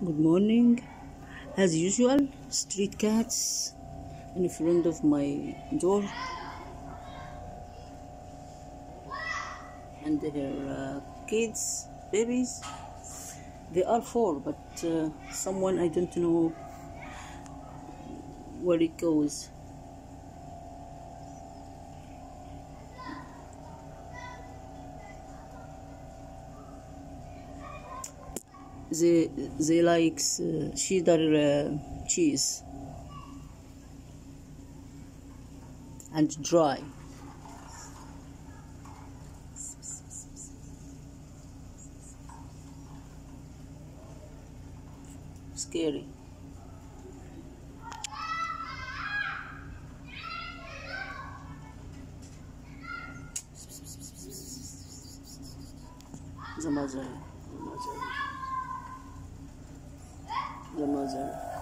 Good morning. As usual, street cats in front of my door, and their kids, babies. They are four, but someone I don't know where it goes. They like cheddar cheese and dry. Scary. The mother.